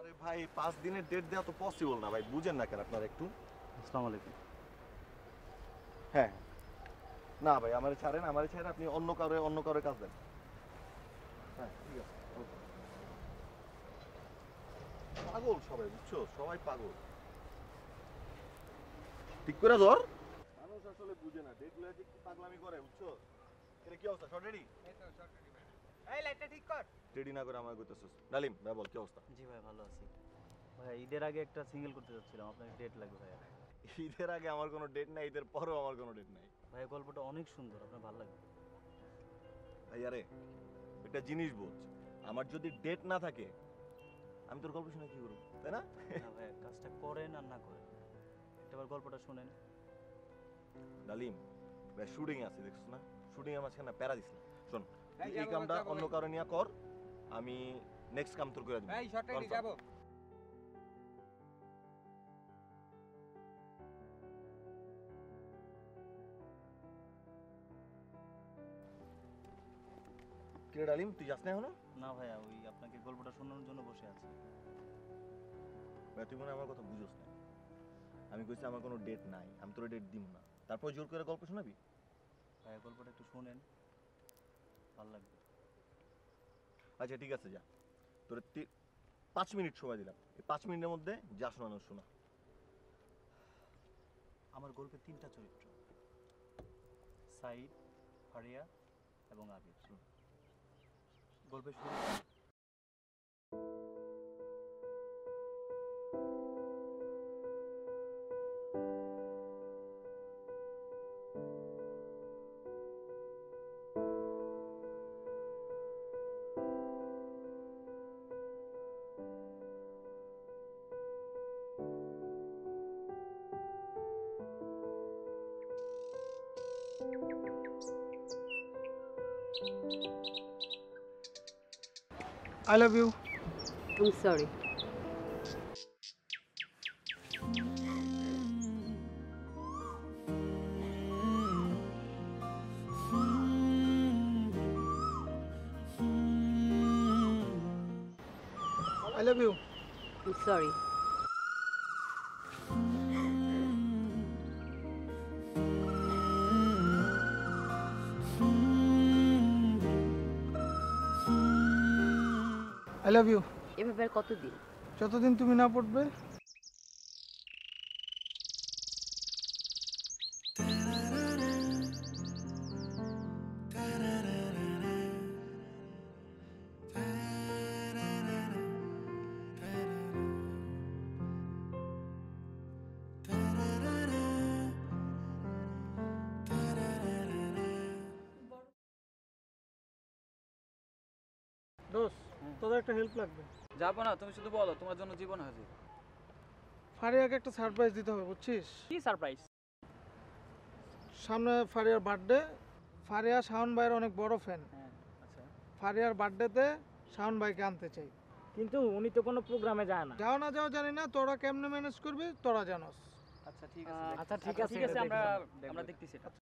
আরে ভাই 5 দিনের ডেট দেওয়া তো পসিবল না ভাই, বুঝেন না কেন আপনারা একটু। আসসালামু আলাইকুম। হ্যাঁ না ভাই, আমারে ছাড়েন, আপনি অন্য কারো কাজ দেন। হ্যাঁ ঠিক আছে। পাগল সবাই, বুঝছো, সবাই পাগল। ঠিক করে ধর, মানুষ আসলে বুঝে না, ডেট লয়ে যে কি পাগলামি করে, বুঝছো। এটা কি অবস্থা, শর্ট রেডি? এই তো শর্ট রেডি ভাই। এই লাইটটা ঠিক কর। রেডি না করে আমায় কইতেছস। ডালিম ভাই বল কি অবস্থা? জি ভাই ভালো আছি। ভাই ঈদের আগে একটা সিঙ্গেল করতে যাচ্ছিলাম, আপনার ডেট লাগবে ভাই। ঈদের আগে আমার কোনো ডেট নাই, ঈদের পরেও আমার কোনো ডেট নাই। ভাই গল্পটা অনেক সুন্দর, আপনার ভালো লাগবে। ভাই আরে একটা জিনিস বোঝ, আমার যদি ডেট না থাকে আমি তোর গল্প শুনে কি করব, তাই না? না ভাই, কাজটা করেন আর না করেন, একটাবার গল্পটা শুনেন। ডালিম ভাই শুটিং আছে, দেখছ না, শুটিং এর মাঝখানে প্যারা দিস না। শোন, তুই এই কামটা অন্য কারো নিয়ে কর, আমি নেক্সট কাম তোর করে দিব। এই শর্ট রেডি যাব। কি রে ডালিম, তুই যাস না এখনো? না ভাইয়া, ওই আপনাকে গল্পটা শোনানোর জন্য বসে আছি। ভাই তুই মনে আমার কথা বুঝোস না, আমি কইছি আমার কোনো ডেট নাই, আমি তোর ডেট দিব না, তারপর জোর করে গল্প শোনাবি? ভাইয়া গল্পটা একটু শুনেন, ভালো লাগবে। আচ্ছা ঠিক আছে, যা, তোর 5 মিনিট সময় দিলাম, এই 5 মিনিটের মধ্যে যা শোনানোর শোনা। আমার গল্পে 3টা চরিত্র, সাইদ, ফারিয়া এবং আবির। গল্পের শুরু। I love you. I'm sorry. I love you. I'm sorry. I love you. এভাবে আর কতদিন? যতদিন তুমি না পড়বে। দোস্ত, তোদের একটা হেল্প লাগবে। যাবো না, তুমি শুধু বলো, তোমার জন্য জীবন হাজির। ফারিয়াকে একটা সারপ্রাইজ দিতে হবে, বুঝছিস? কি সারপ্রাইজ? সামনে ফারিয়ার বার্থডে। ফারিয়া শাওন ভাইয়ের অনেক বড় ফ্যান। হ্যাঁ আচ্ছা। ফারিয়ার বার্থডেতে শাওন ভাইকে আনতে চাই। কিন্তু উনি তো কোনো প্রোগ্রামে যায় না। যাও না যাও জানি না, তোরা কেমনে ম্যানেজ করবি তোরা জানোস। আচ্ছা ঠিক আছে, আচ্ছা ঠিক আছে, আমরা দেখতেছি এটা।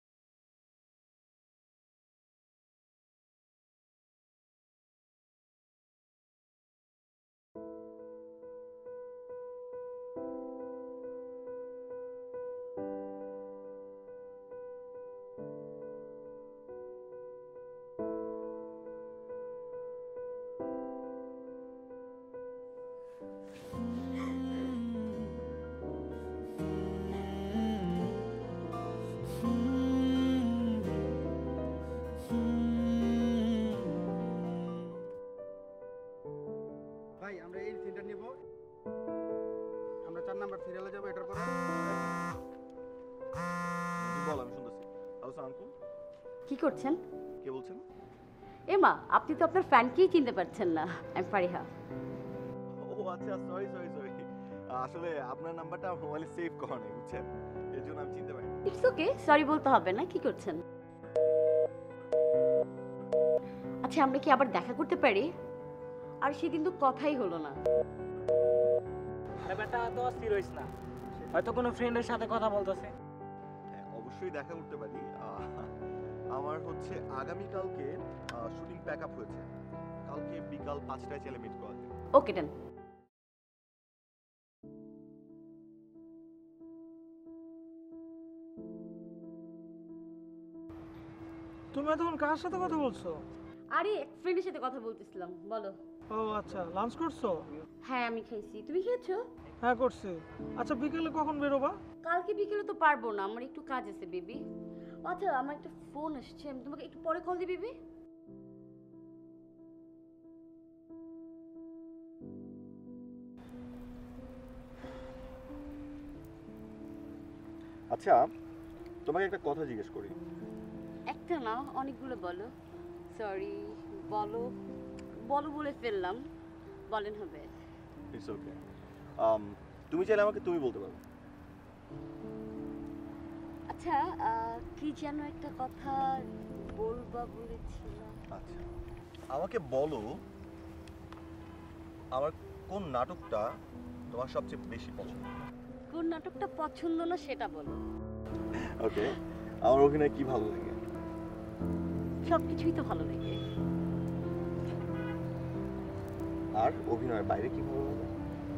ভাই আমরা এই সিনটা নিব, আমরা 4 নাম্বার সিরিয়ালে যাব, এটার পরে বল, আমি শুনতেছি। হ্যালো আঙ্কুল, কি করছেন? কে বলছেন? এমা, আপনি তো আপনার ফ্যানকেই চিনতে পারছেন না। আমি ফারিহা। ও আচ্ছা, সরি। আসলে আপনার নাম্বারটা মোবাইলে সেভ করা নেই, বুঝছেন, এর জন্য আমি চিনতে পারিনি। ইটস ওকে, সরি বলতে হবে না। কি করছেন? আচ্ছা, আমরা কি আবার দেখা করতে পারি? আর সেদিন তো কথাই হলো না। ব্যাপারটা তো অস্থির হইস না, হয়তো কোনো ফ্রেন্ডের সাথে কথা বলতেছে। হ্যাঁ অবশ্যই দেখা করতে পারি। আমার হচ্ছে আগামীকালকে শুটিং প্যাক আপ হয়েছে, কালকে বিকাল 5টায় চ্যালে মিট করা যায়। ওকে ডান। তুমি এতক্ষণ কার সাথে কথা বলছো? আরে এক ফ্রেন্ডের সাথে কথা বলতেছিলাম, বলো। ও আচ্ছা, লাঞ্চ করছো? হ্যাঁ আমি খাইছি, তুমি খেয়েছো? হ্যাঁ করছি। আচ্ছা বিকেলে কখন বেরোবা? কালকে বিকেলে তো পারবো না, আমার একটু কাজ আছে বেবি। আচ্ছা আমার একটা ফোন আসছে, আমি তোমাকে একটু পরে কল দিই বেবি। আচ্ছা তোমাকে একটা কথা জিজ্ঞেস করি। একটা না, অনেকগুলো বলো। সরি, বলো বলো বলে ফেললাম, বলেন হবে। It's okay. তুমি চাইলে আমাকে তুমি বলতে পারো। আচ্ছা কি যেন একটা কথা বলবা বলেছিলাম। আচ্ছা আমাকে বলো, আমার কোন নাটকটা তোমার সবচেয়ে বেশি পছন্দ? কোন নাটকটা পছন্দ না সেটা বলো। ওকে, আমার অভিনয় কি ভালো লাগে? সবকিছুই তো ভালো লাগে। আর অভিনয়ের বাইরে কি ভালো লাগে?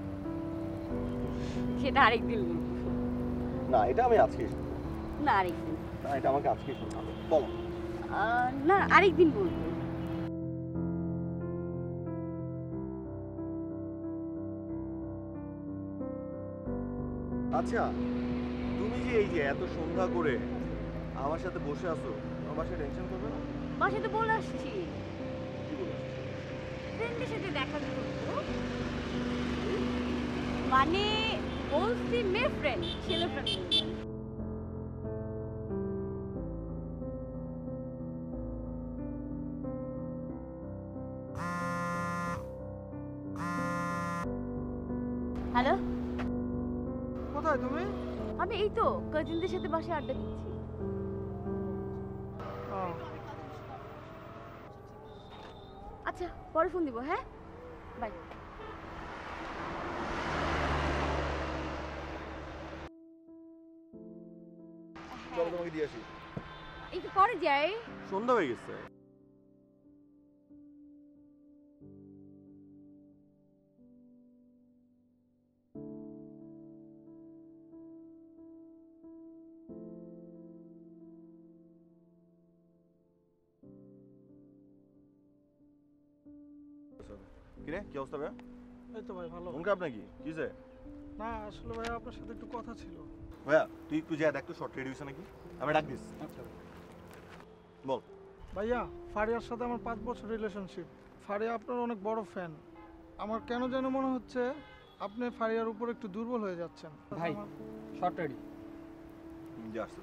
সেটা আরেকদিন বলবো। না এটা আমি আজকেই শুনবো। না আরেকদিন। না এটা আমাকে আজকেই শুনতে হবে, বলো। না আরেকদিন বলবো। আচ্ছা তুমি যে এই যে এত সন্ধ্যা করে আমার সাথে বসে আছো, আমার বাসায় টেনশন করবে না? বাসায় তো বলে আসছি, ফ্রেন্ডের সাথে দেখা করবো। মানে বলছি মেয়ে ফ্রেন্ড, ছেলে ফ্রেন্ড। হ্যালো, কোথায় তুমি? আমি এই তো কাজিনদের সাথে বাসায় আড্ডা দিচ্ছি। ও, আচ্ছা পরে ফোন দিব, হ্যাঁ বাই। চলো তোমাকে দিয়ে আসি। একটু পরে যাই। সন্ধ্যা হয়ে গেছে। কিরে কি অবস্থা ভাইয়া? এই তো ভাই ভালো। মন খারাপ নাকি? কিসে? না আসলে ভাই আপনার সাথে একটু কথা ছিল। ভাইয়া তুই একটু যা দেখ তো শর্ট রেডি হইছে নাকি, আমি ডাক দিস। বল। ভাইয়া ফারিয়ার সাথে আমার 5 বছর রিলেশনশিপ। ফারিয়া আপনার অনেক বড় ফ্যান। আমার কেন যেন মনে হচ্ছে আপনি ফারিয়ার উপর একটু দুর্বল হয়ে যাচ্ছেন। ভাই শর্ট রেডি। যা আসতেছে।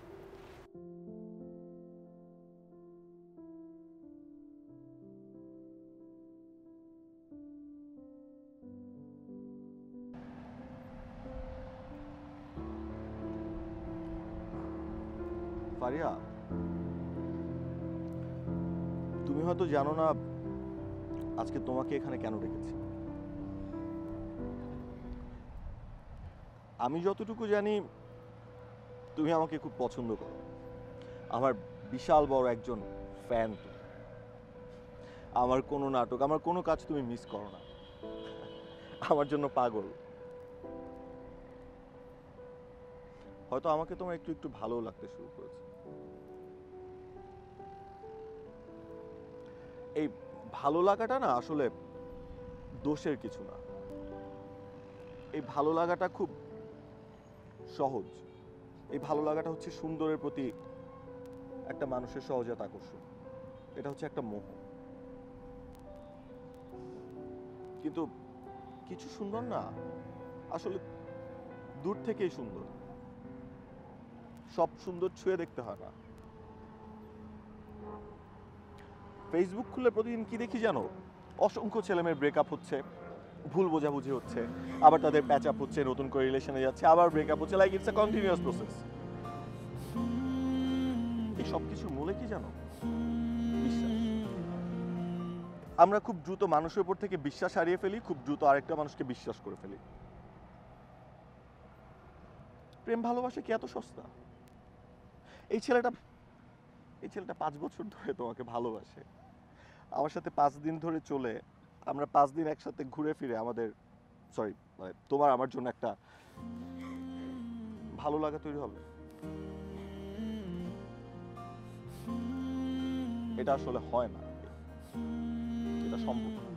ফারিয়া তুমি হয়তো জানো না আজকে তোমাকে এখানে কেন ডেকেছি। আমি যতটুকু জানি তুমি আমাকে খুব পছন্দ করো, আমার বিশাল বড় একজন ফ্যান তুমি। আমার কোনো নাটক, আমার কোনো কাজ তুমি মিস করো না, আমার জন্য পাগল। হয়তো আমাকে তোমার একটু একটু ভালো লাগতে শুরু করেছে। এই ভালো লাগাটা না আসলে দোষের কিছু না। এই ভালো লাগাটা খুব সহজ। এই ভালো লাগাটা হচ্ছে সুন্দরের প্রতি একটা মানুষের সহজাত আকর্ষণ। এটা হচ্ছে একটা মোহ। কিন্তু কিছু সুন্দর না আসলে দূর থেকেই সুন্দর, সব সুন্দর ছুঁয়ে দেখতে হয় না। ফেসবুক খুলে প্রতিদিন কি দেখি জানো? অসংখ্য ছেলেমেয়ের ব্রেকআপ হচ্ছে, ভুল বোঝাবুঝি হচ্ছে, আবার তাদের প্যাচ আপ হচ্ছে, নতুন করে রিলেশনে যাচ্ছে, আবার ব্রেকআপ হচ্ছে। Like it's a continuous process. এই সব কিছুর মূলে কি জানো? বিশ্বাস। আমরা খুব দ্রুত মানুষের উপর থেকে বিশ্বাস হারিয়ে ফেলি, খুব দ্রুত আরেকটা মানুষকে বিশ্বাস করে ফেলি। প্রেম ভালোবাসা কি এত সস্তা? এই ছেলেটা 5 বছর ধরে তোমাকে ভালোবাসে, আমার সাথে 5 দিন ধরে চলে, আমরা 5 দিন একসাথে ঘুরে ফিরে আমাদের তোমার আমার জন্য একটা ভালো লাগা তৈরি হবে। এটা আসলে হয় না, এটা সম্ভব না।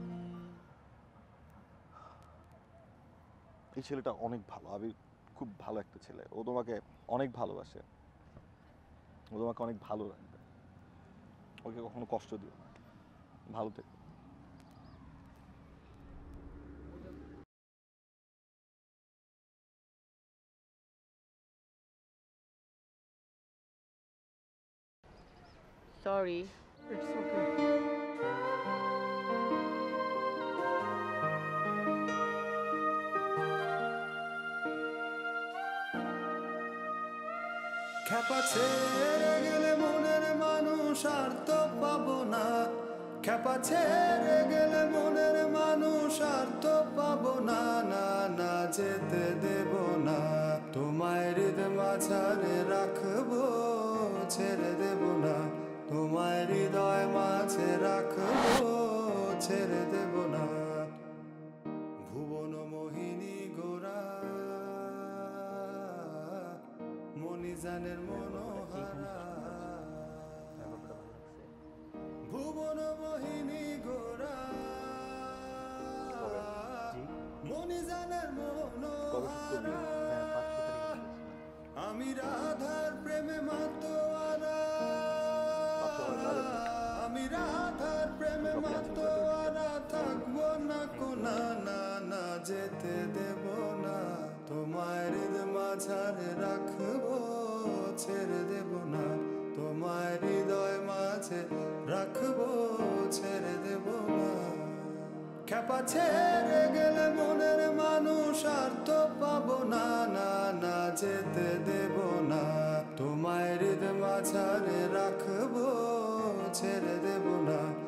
এই ছেলেটা অনেক ভালো, আবির খুব ভালো একটা ছেলে, ও তোমাকে অনেক ভালোবাসে, ও তোমাকে অনেক ভালো রাখবে, ওকে কখনো কষ্ট দিও না, ভালো থেকো। সরি। It's okay. খ্যাপা ছেড়ে গেলে মনের মানুষ আর তো পাবো না, খ্যাপা ছেড়ে গেলে মনের মানুষ আর তো পাবো না, না না যেতে দেব না, তোমায় হৃদয় মাঝারে রাখবো, ছেড়ে দেব না, তোমায় হৃদয় মাঝে রাখবো, ছেড়ে দেব না। ভুবন মোহিনী গোরা মনিজানের মনোহারা, ভুবন মোহিনী গোরা মনিজানের মনোহারা, আমি রাধার প্রেমে মাতোয়ারা, আমি রাধার প্রেমে মাতোয়ারা, থাকবো না কোনা, না না যেতে দেব না, তোমায় হৃদয় মাঝারে রাখবো, ছেড়ে দেব না, তোমায় হৃদয় মাঝে রাখবো, ছেড়ে দেব না। খ্যাপা ছেড়ে গেলে মনের মানুষ আর তো পাবো না, না না যেতে দেব না, তোমায় হৃদয় মাঝারে রাখবো, ছেড়ে দেব না।